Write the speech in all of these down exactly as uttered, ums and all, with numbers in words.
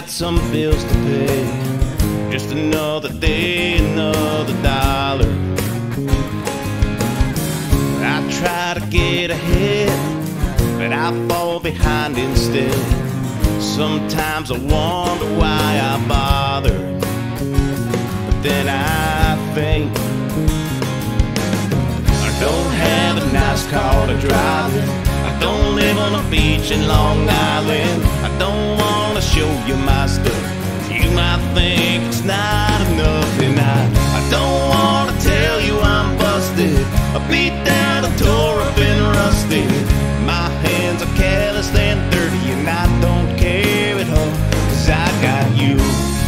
got some bills to pay. Just another day, another dollar. I try to get ahead, but I fall behind instead. Sometimes I wonder why I bother, but then I think I don't have a nice car to drive in. I don't live on a beach in Long Island. I don't want to show you my stuff. You might think it's not enough, and I, I don't want to tell you I'm busted. I beat down, I tore up and rusted. My hands are careless and dirty, and I don't care at all, 'cause I got you.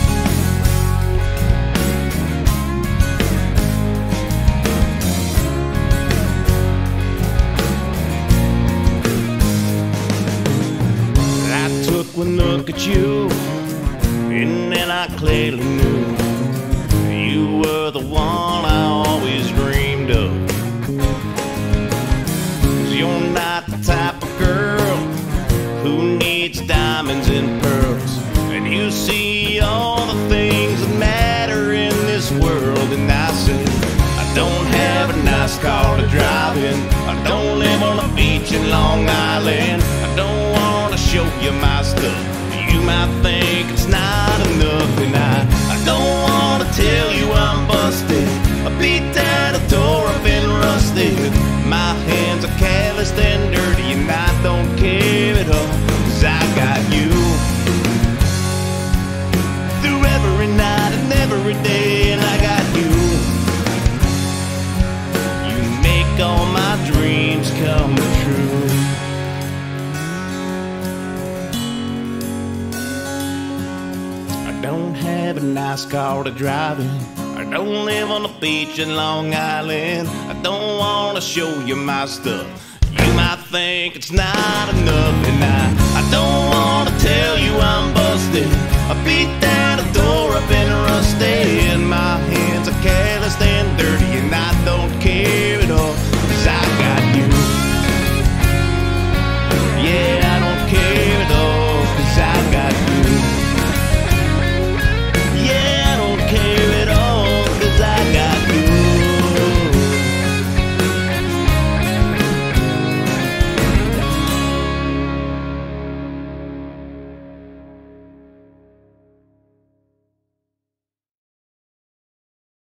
I took one look at you, and then I clearly knew you were the one I always dreamed of. 'Cause you're not the type of girl who needs diamonds and pearls, and you see all the things that matter in this world. And I said, I don't have a nice car to drive in. I don't live on a beach in Long Island. I don't want to show you my stuff. You might think it's not enough, and I, I don't want to tell you I'm busted. I beat down, I tore up and rusted. My hands are careless and dirty, and I don't care at all, 'cause I got you. Through every night and every day, and I got you. You make all my dreams come true. I don't have a nice car to drive in. I don't live on the beach in Long Island. I don't want to show you my stuff. You might think it's not enough, and I, I don't want to tell you I'm busted. I beat that